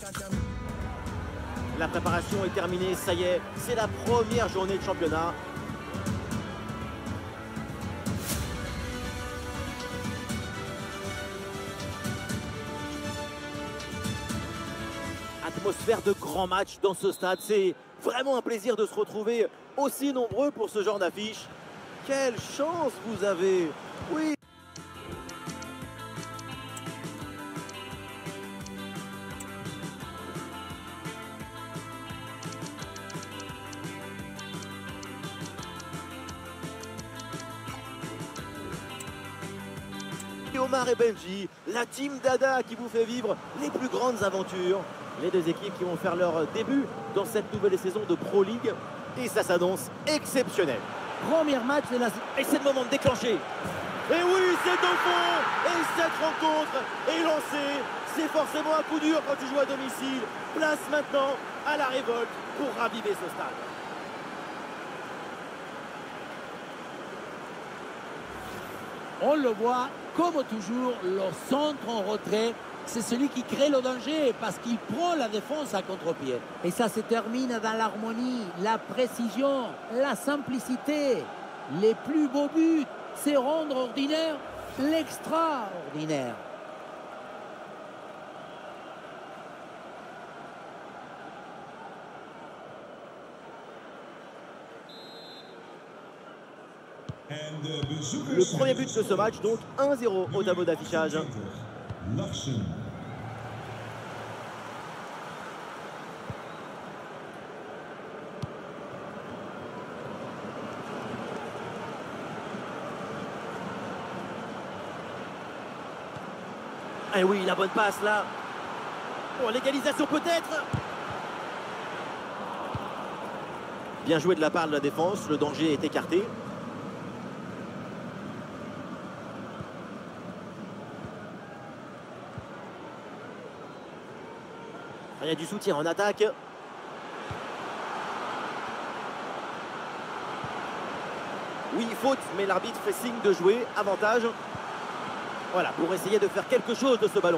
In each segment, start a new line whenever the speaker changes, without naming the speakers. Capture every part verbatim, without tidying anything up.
La préparation est terminée, ça y est, c'est la première journée de championnat. Atmosphère de grand match dans ce stade, c'est vraiment un plaisir de se retrouver aussi nombreux pour ce genre d'affiche. Quelle chance vous avez! Oui! Omar et Benji, la team Dada qui vous fait vivre les plus grandes aventures. Les deux équipes qui vont faire leur début dans cette nouvelle saison de Pro League. Et ça s'annonce exceptionnel.
Premier match de la...
Et c'est le moment de déclencher. Et oui, c'est au fond. Et cette rencontre est lancée. C'est forcément un coup dur quand tu joues à domicile. Place maintenant à la révolte pour raviver ce stade.
On le voit, comme toujours, le centre en retrait, c'est celui qui crée le danger parce qu'il prend la défense à contre-pied. Et ça se termine dans l'harmonie, la précision, la simplicité. Les plus beaux buts, c'est rendre ordinaire l'extraordinaire.
Le premier but de ce match, donc un zéro au tableau d'affichage. Et oui, la bonne passe là. Bon, l'égalisation peut-être. Bien joué de la part de la défense, le danger est écarté. Il y a du soutien en attaque. Oui, faute, mais l'arbitre fait signe de jouer. Avantage. Voilà, pour essayer de faire quelque chose de ce ballon.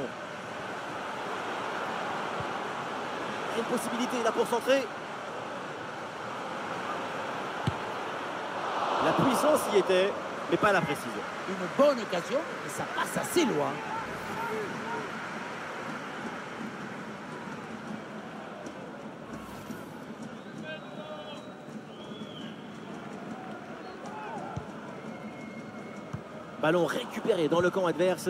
Il y a une possibilité là pour centrer. La puissance y était, mais pas la précision.
Une bonne occasion, et ça passe assez loin.
Ballon récupéré dans le camp adverse.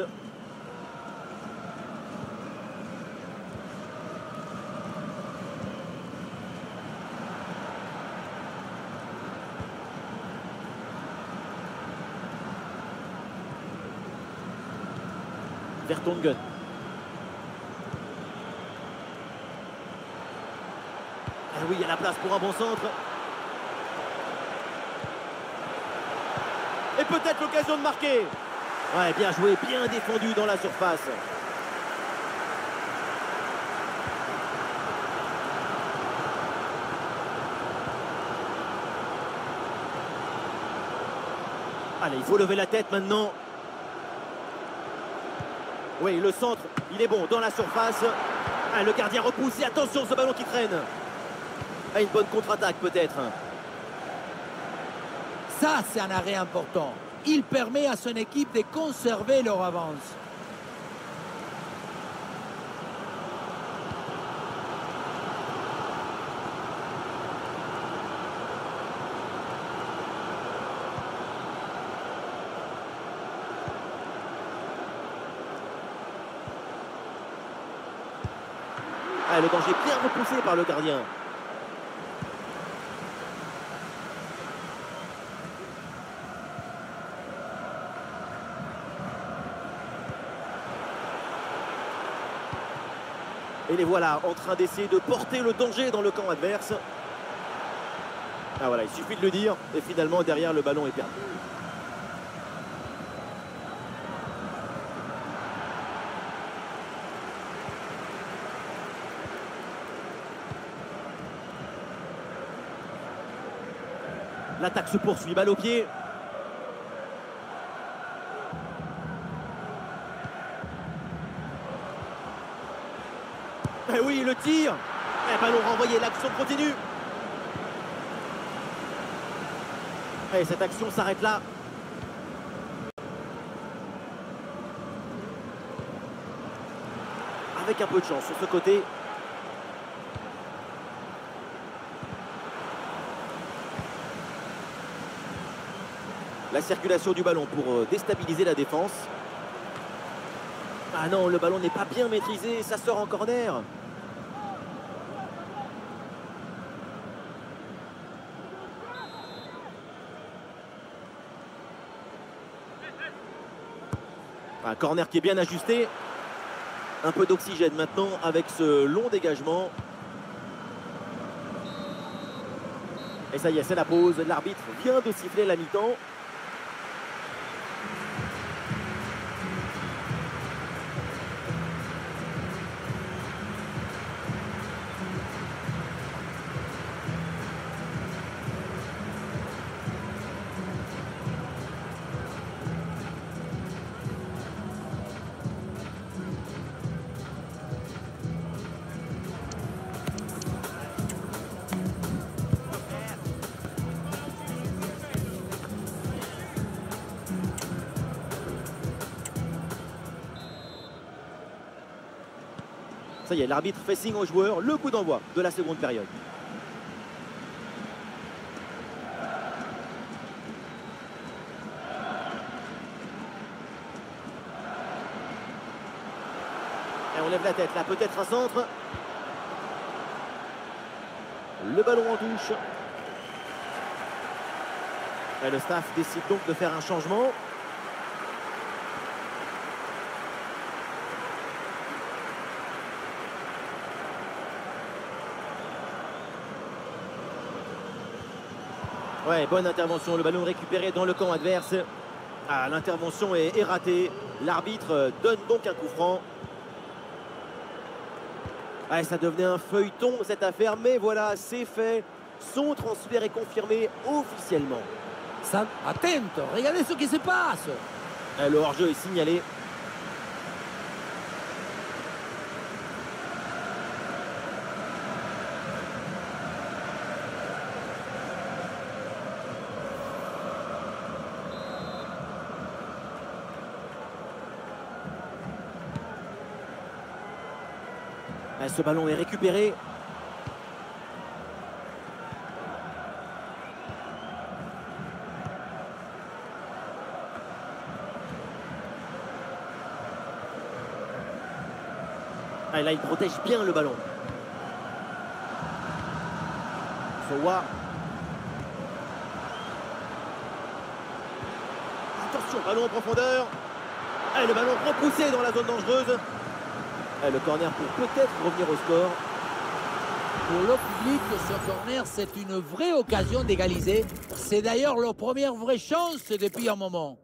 Vertonghen. Ah oui, il y a la place pour un bon centre. Et peut-être l'occasion de marquer. Ouais, bien joué, bien défendu dans la surface. Allez, il faut lever la tête maintenant. Oui, le centre, il est bon dans la surface. Ah, le gardien repoussé, attention ce ballon qui traîne. Ah, une bonne contre-attaque peut-être.
Ça, c'est un arrêt important. Il permet à son équipe de conserver leur avance.
Ah, le danger bien repoussé par le gardien. Et les voilà en train d'essayer de porter le danger dans le camp adverse. Ah voilà, il suffit de le dire. Et finalement, derrière, le ballon est perdu. L'attaque se poursuit, balle au pied. Eh oui, le tir. Eh, ballon renvoyé, l'action continue. Et cette action s'arrête là. Avec un peu de chance sur ce côté. La circulation du ballon pour déstabiliser la défense. Ah non, le ballon n'est pas bien maîtrisé, ça sort en corner. Un corner qui est bien ajusté. Un peu d'oxygène maintenant avec ce long dégagement. Et ça y est, c'est la pause. L'arbitre vient de siffler la mi-temps. Ça y est, l'arbitre fait signe aux joueurs, le coup d'envoi de la seconde période. Et on lève la tête là, peut-être un centre. Le ballon en touche. Et le staff décide donc de faire un changement. Ouais, bonne intervention, le ballon récupéré dans le camp adverse. Ah, l'intervention est, est ratée. L'arbitre donne donc un coup franc. Ah, ça devenait un feuilleton cette affaire, mais voilà, c'est fait. Son transfert est confirmé officiellement.
Ça, attento, regardez ce qui se passe.
Ah, le hors-jeu est signalé. Ce ballon est récupéré. Ah, là, il protège bien le ballon. Sowa. Attention, ballon en profondeur. Ah, le ballon repoussé dans la zone dangereuse. Le corner pour peut-être revenir au score.
Pour le public, ce corner, c'est une vraie occasion d'égaliser. C'est d'ailleurs leur première vraie chance depuis un moment.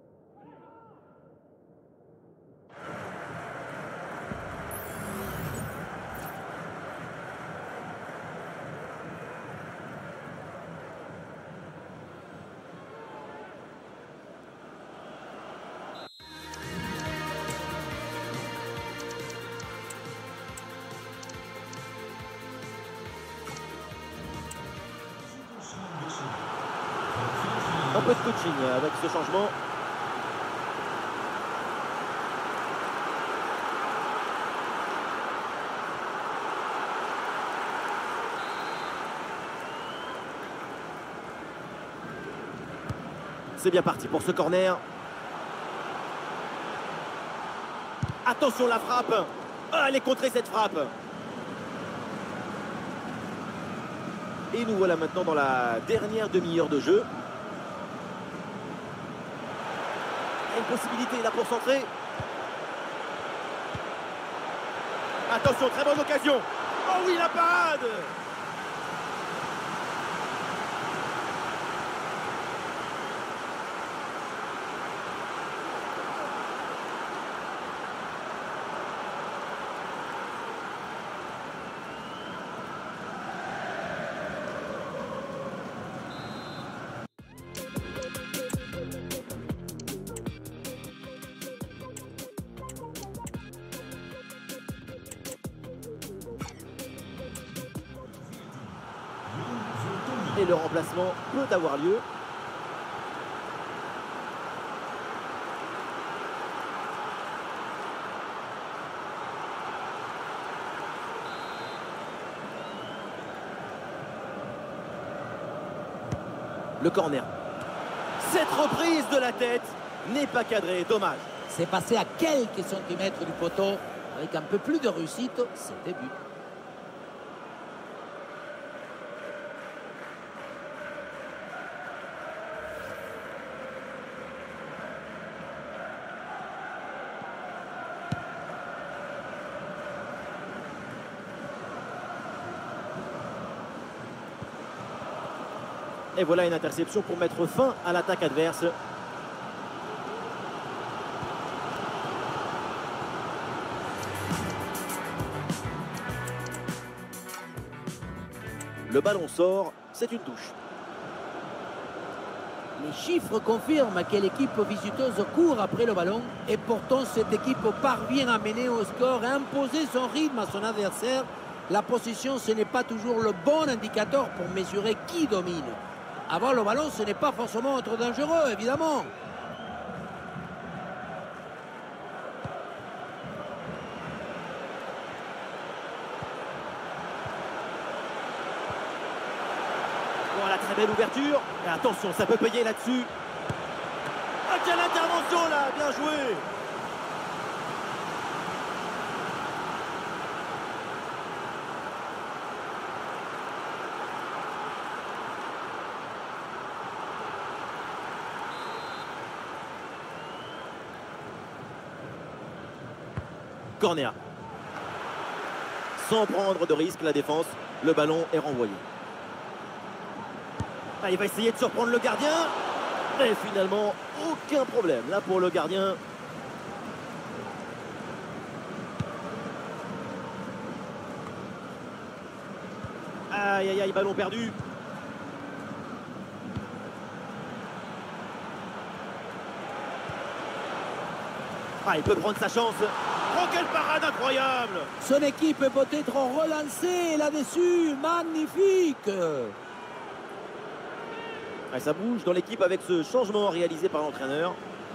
Un peu de coaching avec ce changement. C'est bien parti pour ce corner. Attention la frappe. Ah, elle est contrée cette frappe. Et nous voilà maintenant dans la dernière demi-heure de jeu. Une possibilité là pour centrer. Attention, très bonne occasion. Oh oui, la parade. et le remplacement peut avoir lieu. Le corner. Cette reprise de la tête n'est pas cadrée, dommage.
C'est passé à quelques centimètres du poteau. Avec un peu plus de réussite, c'était but.
Et voilà une interception pour mettre fin à l'attaque adverse. Le ballon sort, c'est une touche.
Les chiffres confirment que l'équipe visiteuse court après le ballon et pourtant cette équipe parvient à mener au score et à imposer son rythme à son adversaire. La possession, ce n'est pas toujours le bon indicateur pour mesurer qui domine. Avoir le ballon, ce n'est pas forcément trop dangereux, évidemment.
Voilà, très belle ouverture. Et attention, ça peut payer là-dessus. Ah, quelle intervention là, bien joué. Corner. Sans prendre de risque, la défense, le ballon est renvoyé. Ah, il va essayer de surprendre le gardien. Et finalement, aucun problème là pour le gardien. Aïe, aïe, aïe, ballon perdu. Ah, il peut prendre sa chance. Oh, quelle parade incroyable!
Son équipe peut être relancée là-dessus. Magnifique!
Ah, ça bouge dans l'équipe avec ce changement réalisé par l'entraîneur.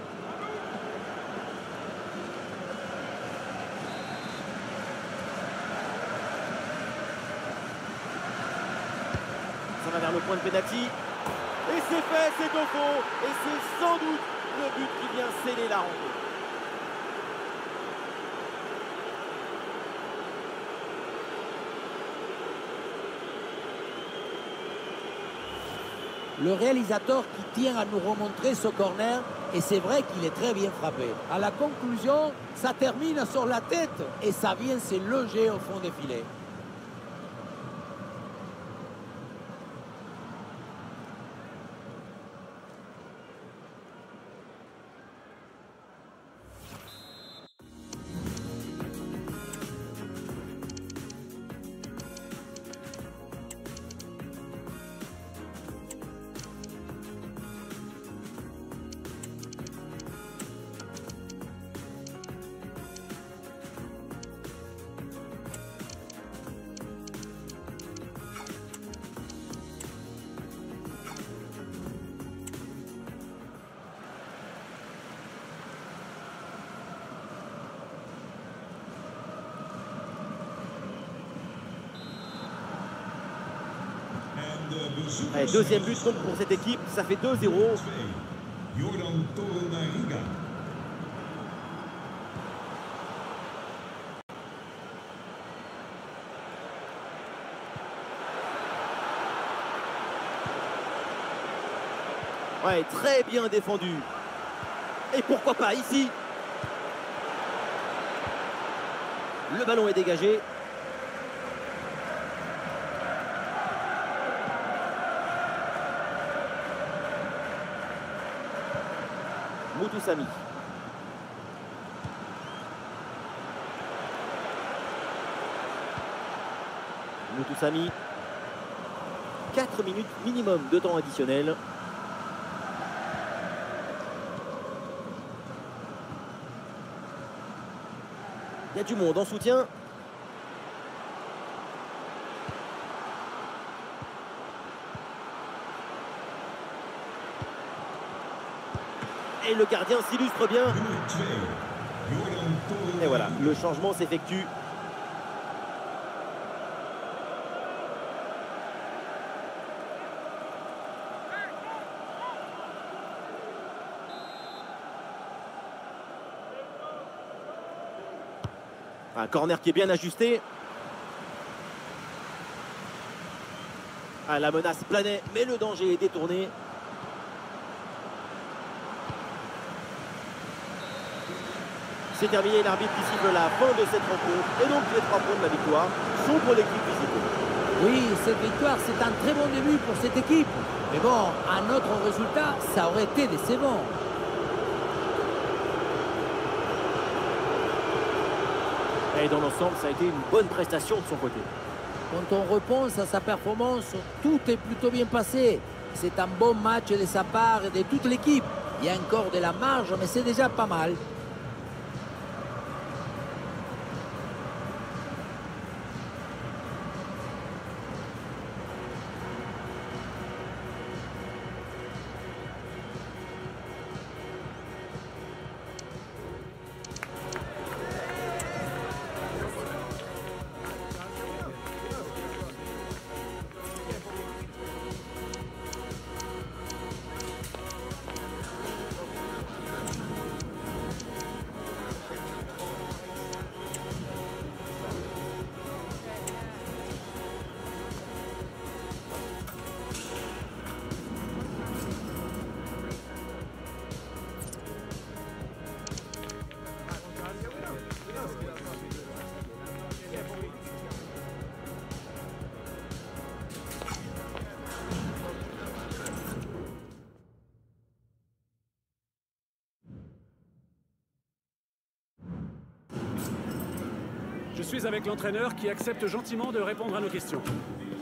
Ça va vers le point de pénalty. Et c'est fait, c'est au fond. Et c'est sans doute le but qui vient sceller la rencontre.
Le réalisateur qui tient à nous remontrer ce corner, et c'est vrai qu'il est très bien frappé. À la conclusion, ça termine sur la tête et ça vient se loger au fond des filets.
Allez, deuxième but donc pour cette équipe, ça fait deux zéro. Ouais, très bien défendu. Et pourquoi pas ici? Le ballon est dégagé. Moutoussamy. Moutoussamy. quatre minutes minimum de temps additionnel. Il y a du monde en soutien. Et le gardien s'illustre bien. Et voilà, le changement s'effectue. Un corner qui est bien ajusté. Ah, la menace planait, mais le danger est détourné. C'est terminé, l'arbitre qui siffle la fin de cette rencontre. Et donc les trois points de la victoire sont pour l'équipe visitante.
Oui, cette victoire, c'est un très bon début pour cette équipe. Mais bon, un autre résultat, ça aurait été décevant.
Et dans l'ensemble, ça a été une bonne prestation de son côté.
Quand on repense à sa performance, tout est plutôt bien passé. C'est un bon match de sa part et de toute l'équipe. Il y a encore de la marge, mais c'est déjà pas mal.
Je suis avec l'entraîneur qui accepte gentiment de répondre à nos questions.